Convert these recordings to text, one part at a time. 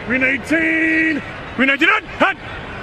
Win 18! Win 19! 핫!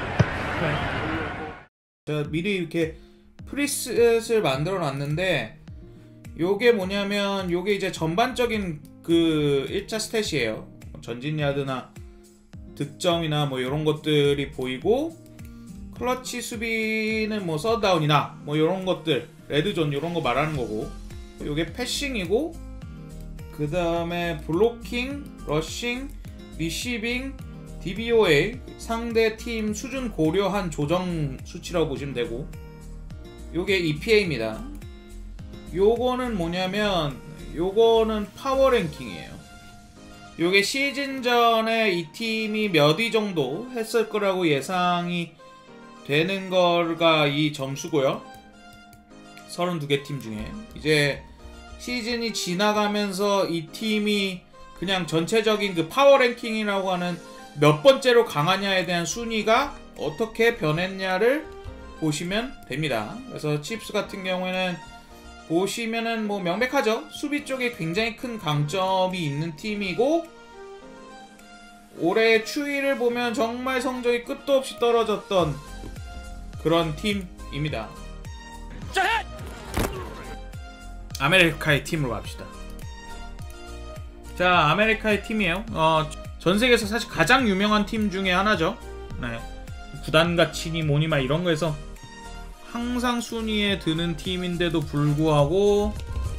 제가 미리 이렇게 프리셋을 만들어 놨는데 요게 뭐냐면 요게 이제 전반적인 그 1차 스탯이에요. 전진 야드나 득점이나 뭐 이런 것들이 보이고, 클러치 수비는 뭐 서다운이나 뭐 이런 것들, 레드존 이런 거 말하는 거고, 요게 패싱이고, 그 다음에 블로킹, 러싱, 리시빙, DVOA 상대 팀 수준 고려한 조정 수치라고 보시면 되고, 요게 EPA입니다. 요거는 뭐냐면 요거는 파워 랭킹이에요. 요게 시즌 전에 이 팀이 몇 위 정도 했을 거라고 예상이 되는 거가 이 점수고요. 32개 팀 중에 이제 시즌이 지나가면서 이 팀이 그냥 전체적인 그 파워 랭킹이라고 하는 몇 번째로 강하냐에 대한 순위가 어떻게 변했냐를 보시면 됩니다. 그래서 칩스 같은 경우에는 보시면은 뭐 명백하죠. 수비 쪽에 굉장히 큰 강점이 있는 팀이고, 올해 추이를 보면 정말 성적이 끝도 없이 떨어졌던 그런 팀입니다. 아메리카의 팀으로 갑시다. 자, 아메리카의 팀이에요. 전 세계에서 사실 가장 유명한 팀 중에 하나죠. 네. 구단 가치니 뭐니 막 이런 거에서 항상 순위에 드는 팀인데도 불구하고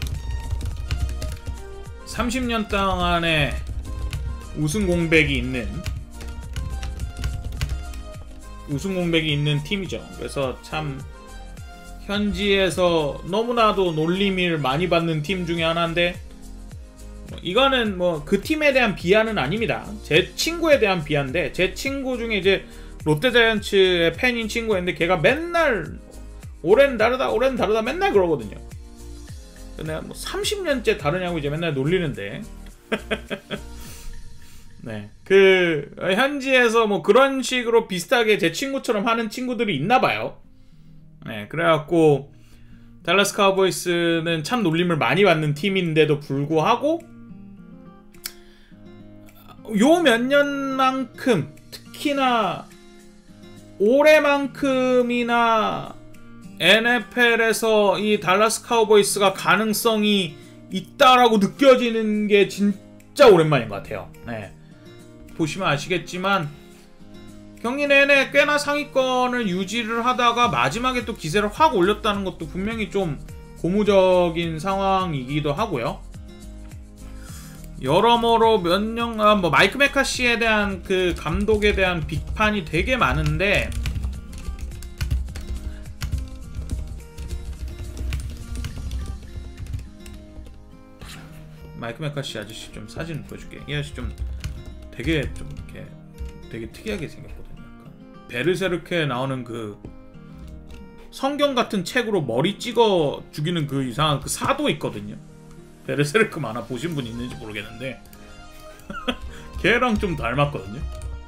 30년 동안에 우승 공백이 있는 팀이죠. 그래서 참 현지에서 너무나도 놀림을 많이 받는 팀 중에 하나인데, 이거는 뭐 그 팀에 대한 비하는 아닙니다. 제 친구에 대한 비하인데, 제 친구 중에 이제 롯데자이언츠의 팬인 친구였는데 걔가 맨날 올해는 다르다 맨날 그러거든요. 내가 뭐 30년째 다르냐고 이제 맨날 놀리는데 네, 그 현지에서 뭐 그런 식으로 비슷하게 제 친구처럼 하는 친구들이 있나봐요. 네, 그래갖고 달라스 카우보이스는 참 놀림을 많이 받는 팀인데도 불구하고 요 몇 년만큼, 특히나 올해만큼이나 NFL에서 이 달라스 카우보이스가 가능성이 있다라고 느껴지는 게 진짜 오랜만인 것 같아요. 네. 보시면 아시겠지만 경기 내내 꽤나 상위권을 유지를 하다가 마지막에 또 기세를 확 올렸다는 것도 분명히 좀 고무적인 상황이기도 하고요. 여러모로 뭐 마이크 메카시에 대한 그 감독에 대한 비판이 되게 많은데, 마이크 메카시 아저씨 좀 사진 보여줄게. 이 아저씨 좀 되게 이렇게 되게 특이하게 생겼거든요. 약간 베르세르크에 나오는 그 성경 같은 책으로 머리 찍어 죽이는 그 이상한 그 사도 있거든요. 베르세르크 만화 보신 분 있는지 모르겠는데 걔랑 좀 닮았거든요.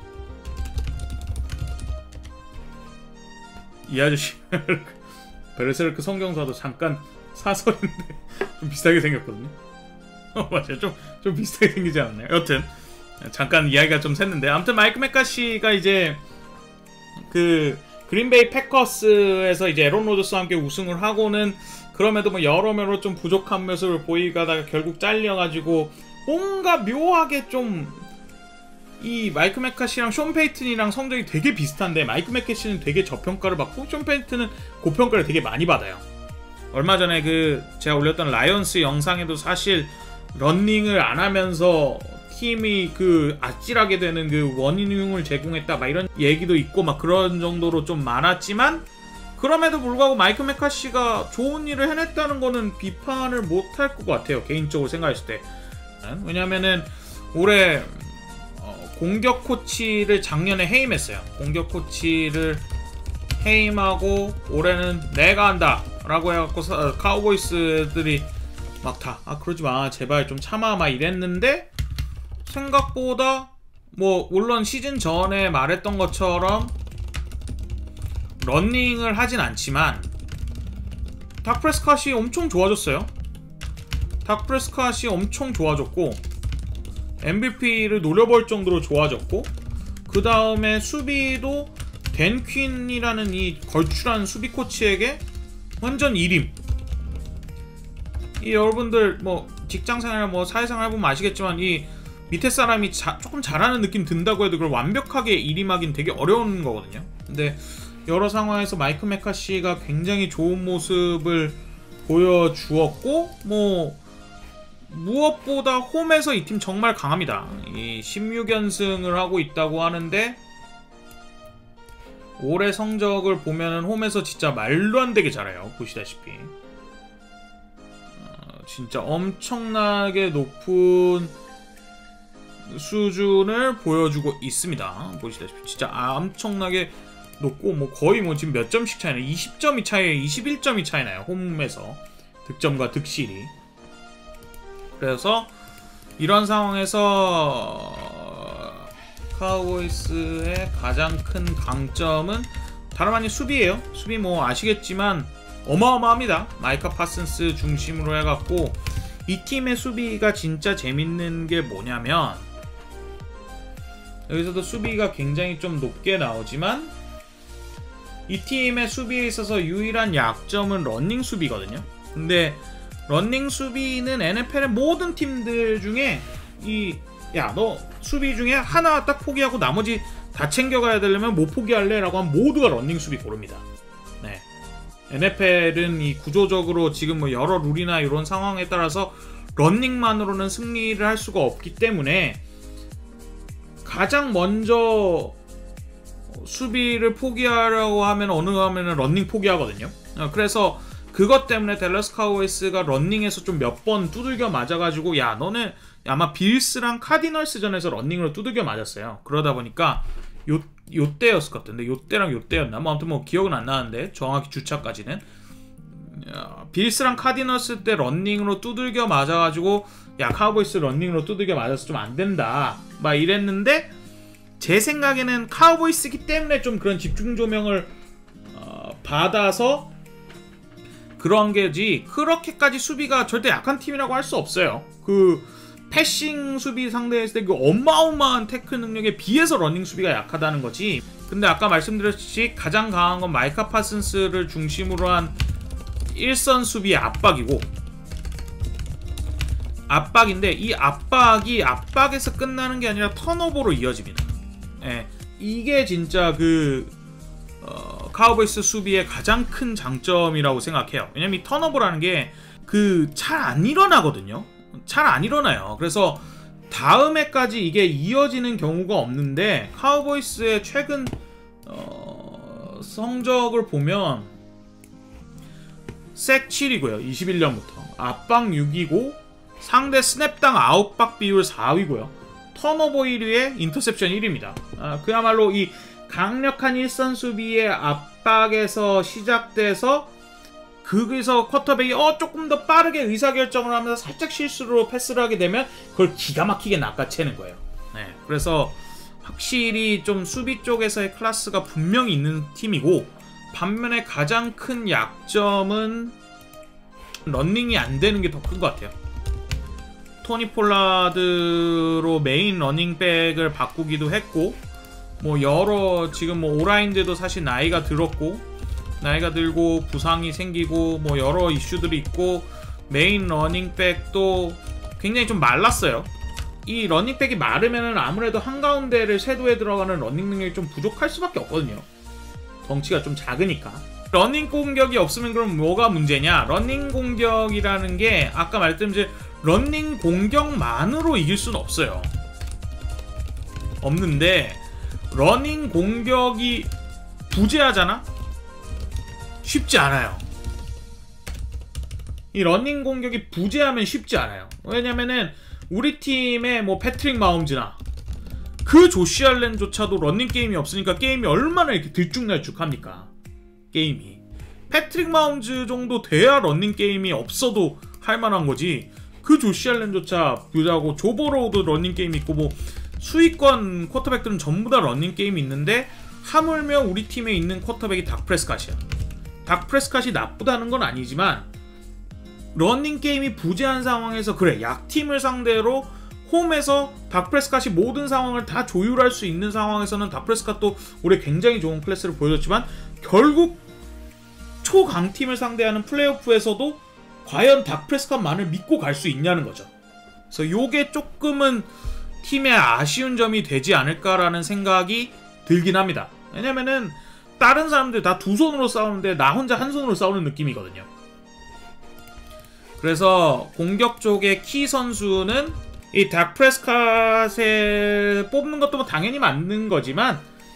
이 아저씨 베르세르크 성경사도 잠깐 사설인데 좀 비슷하게 생겼거든요. 맞아요. 좀 비슷하게 생기지 않았나요? 여튼 잠깐 이야기가 좀 샜는데, 아무튼 마이크 메카시가 이제 그 그린베이 패커스에서 이제 에런 로저스와 함께 우승을 하고는 그럼에도 뭐 여러모로 좀 부족한 모습을 보이다가 결국 잘려가지고 뭔가 묘하게 좀 이 마이크 메카시랑 숀 페이튼이랑 성적이 되게 비슷한데, 마이크 메카시는 되게 저평가를 받고 숀 페이튼은 고평가를 되게 많이 받아요. 얼마 전에 그 제가 올렸던 라이언스 영상에도 사실 런닝을 안 하면서 팀이 그 아찔하게 되는 그 원인을 제공했다 막 이런 얘기도 있고 막 그런 정도로 좀 많았지만, 그럼에도 불구하고 마이크 메카시가 좋은 일을 해냈다는 거는 비판을 못할 것 같아요, 개인적으로 생각했을 때. 왜냐면은 올해 공격 코치를 작년에 해임했어요. 공격 코치를 해임하고 올해는 내가 한다 라고 해갖고 카우보이스들이 막 다 그러지마 제발 좀 참아 막 이랬는데, 생각보다 뭐 물론 시즌 전에 말했던 것처럼 러닝을 하진 않지만 닥 프레스캇이 엄청 좋아졌어요. 닥 프레스캇이 엄청 좋아졌고, MVP를 노려볼 정도로 좋아졌고, 그 다음에 수비도 댄 퀸이라는 이 걸출한 수비 코치에게 완전 일임. 이 여러분들 뭐 직장생활 뭐 사회생활 해보면 아시겠지만 이 밑에 사람이 조금 잘하는 느낌 든다고 해도 그걸 완벽하게 일임하긴 되게 어려운 거거든요. 근데 여러 상황에서 마이크 메카시가 굉장히 좋은 모습을 보여주었고, 뭐 무엇보다 홈에서 이 팀 정말 강합니다. 이 16연승을 하고 있다고 하는데 올해 성적을 보면은 홈에서 진짜 말도 안 되게 잘해요. 보시다시피 진짜 엄청나게 높은 수준을 보여주고 있습니다. 보시다시피 진짜 엄청나게 높고, 뭐 거의 뭐 지금 몇 점씩 차이나요? 20점이 차이에 21점이 차이나요. 홈에서 득점과 득실이. 그래서 이런 상황에서 카우보이스의 가장 큰 강점은 다름 아닌 수비예요. 수비 뭐 아시겠지만 어마어마합니다. 마이카 파슨스 중심으로 해갖고 이 팀의 수비가 진짜 재밌는 게 뭐냐면, 여기서도 수비가 굉장히 좀 높게 나오지만 이 팀의 수비에 있어서 유일한 약점은 러닝 수비거든요. 근데 러닝 수비는 NFL의 모든 팀들 중에 야, 너 수비 중에 하나 딱 포기하고 나머지 다 챙겨가야 되려면 못 포기할래? 라고 하면 모두가 러닝 수비 고릅니다. 네. NFL은 이 구조적으로 지금 뭐 여러 룰이나 이런 상황에 따라서 러닝만으로는 승리를 할 수가 없기 때문에 가장 먼저 수비를 포기하려고 하면 하면은 러닝 포기하거든요. 그래서 그것 때문에 댈러스 카우보이스가 러닝에서 좀 몇 번 두들겨 맞아가지고, 야, 너네 아마 빌스랑 카디널스전에서 러닝으로 두들겨 맞았어요. 그러다 보니까 요때였을 것 같은데, 요때랑 요때였나? 뭐 아무튼 뭐 기억은 안 나는데 정확히 주차까지는 빌스랑 카디널스 때 러닝으로 두들겨 맞아가지고, 야, 카우보이스 러닝으로 두들겨 맞아서 좀 안 된다 막 이랬는데, 제 생각에는 카우보이스기 때문에 좀 그런 집중 조명을 받아서 그런 게지, 그렇게까지 수비가 절대 약한 팀이라고 할 수 없어요. 그 패싱 수비 상대했을 때 그 어마어마한 태클 능력에 비해서 러닝 수비가 약하다는 거지. 근데 아까 말씀드렸듯이 가장 강한 건 마이카 파슨스를 중심으로 한 일선 수비의 압박이고, 압박인데 이 압박이 압박에서 끝나는 게 아니라 턴오버로 이어집니다. 예, 이게 진짜 카우보이스 수비의 가장 큰 장점이라고 생각해요. 왜냐면 이 턴오버라는 게 잘 안 일어나거든요. 잘 안 일어나요. 그래서 다음 해까지 이게 이어지는 경우가 없는데, 카우보이스의 최근 성적을 보면 색 7이고요. 21년부터 압박 6이고 상대 스냅당 아웃박 비율 4위고요. 턴오버 1위에 인터셉션 1위입니다. 그야말로 이 강력한 일선 수비의 압박에서 시작돼서 거기서 쿼터백이 조금 더 빠르게 의사결정을 하면서 살짝 실수로 패스를 하게 되면 그걸 기가 막히게 낚아채는 거예요. 네, 그래서 확실히 좀 수비 쪽에서의 클래스가 분명히 있는 팀이고, 반면에 가장 큰 약점은 러닝이 안 되는 게 더 큰 것 같아요. 토니 폴라드로 메인 러닝백을 바꾸기도 했고, 뭐 지금 뭐 오라인드도 사실 나이가 들고 부상이 생기고 뭐 여러 이슈들이 있고, 메인 러닝백도 굉장히 좀 말랐어요. 이 러닝백이 마르면은 아무래도 한가운데를 쇄도에 들어가는 러닝 능력이 좀 부족할 수밖에 없거든요. 덩치가 좀 작으니까. 러닝 공격이 없으면 그럼 뭐가 문제냐? 러닝 공격이라는 게 아까 말씀드린 러닝 공격만으로 이길 수는 없어요. 없는데 러닝 공격이 부재하잖아? 쉽지 않아요. 이 러닝 공격이 부재하면 쉽지 않아요. 왜냐면은 우리 팀의 뭐 패트릭 마홈즈나 그 조시 알렌조차도 러닝 게임이 없으니까 게임이 얼마나 이렇게 들쭉날쭉합니까? 게임이. 패트릭 마홈즈 정도 돼야 러닝 게임이 없어도 할만한 거지. 그 조시 알렌조차 부자고 조버로우도 러닝 게임이 있고 뭐 수위권 쿼터백들은 전부 다 러닝 게임이 있는데, 하물며 우리 팀에 있는 쿼터백이 닥 프레스캇이야. 닥 프레스캇이 나쁘다는 건 아니지만 러닝 게임이 부재한 상황에서 그래, 약팀을 상대로 홈에서 닥 프레스캇이 모든 상황을 다 조율할 수 있는 상황에서는 닥 프레스캇도 올해 굉장히 좋은 클래스를 보여줬지만 결국 초강팀을 상대하는 플레이오프에서도 과연 닥 프레스캇만을 믿고 갈 수 있냐는 거죠. 그래서 요게 조금은 팀의 아쉬운 점이 되지 않을까라는 생각이 들긴 합니다. 왜냐면은 다른 사람들 다 두 손으로 싸우는데 나 혼자 한 손으로 싸우는 느낌이거든요. 그래서 공격 쪽의 키 선수는 이 닥 프레스캇을 뽑는 것도 뭐 당연히 맞는 거지만,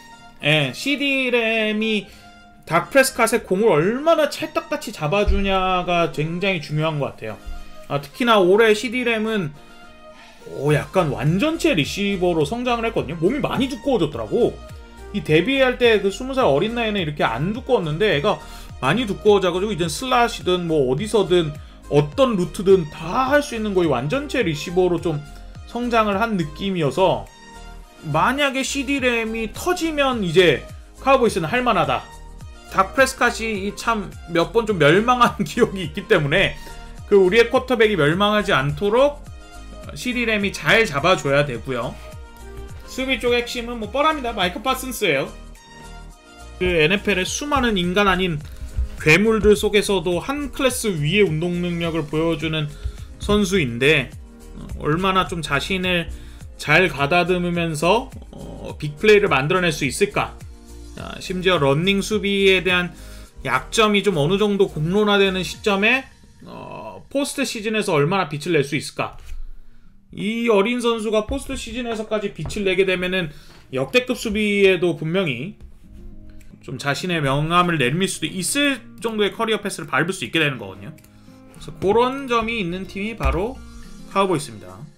CD램이 닥 프레스캇의 공을 얼마나 찰떡같이 잡아주냐가 굉장히 중요한 것 같아요. 특히나 올해 CD램은 약간 완전체 리시버로 성장을 했거든요. 몸이 많이 두꺼워졌더라고. 이 데뷔할 때 그 20살 어린 나이에는 이렇게 안 두꺼웠는데 애가 많이 두꺼워져가지고 이젠 슬라시든 뭐 어디서든 어떤 루트든 다 할 수 있는 거의 완전체 리시버로 좀 성장을 한 느낌이어서, 만약에 CD램이 터지면 이제 카우보이스는 할만하다. 닥 프레스캇이 참 몇 번 좀 멸망한 기억이 있기 때문에 그 우리의 쿼터백이 멸망하지 않도록 CD램이 잘 잡아줘야 되고요. 수비 쪽 핵심은 뭐 뻔합니다. 마이크 파슨스예요. 그 NFL의 수많은 인간 아닌 괴물들 속에서도 한 클래스 위의 운동 능력을 보여주는 선수인데, 얼마나 좀 자신을 잘 가다듬으면서 빅플레이를 만들어낼 수 있을까. 심지어 런닝 수비에 대한 약점이 좀 어느 정도 공론화되는 시점에 포스트 시즌에서 얼마나 빛을 낼 수 있을까. 이 어린 선수가 포스트 시즌에서까지 빛을 내게 되면은 역대급 수비에도 분명히 좀 자신의 명암을 내밀 수도 있을 정도의 커리어 패스를 밟을 수 있게 되는 거거든요. 그래서 그런 점이 있는 팀이 바로 카우보이스입니다.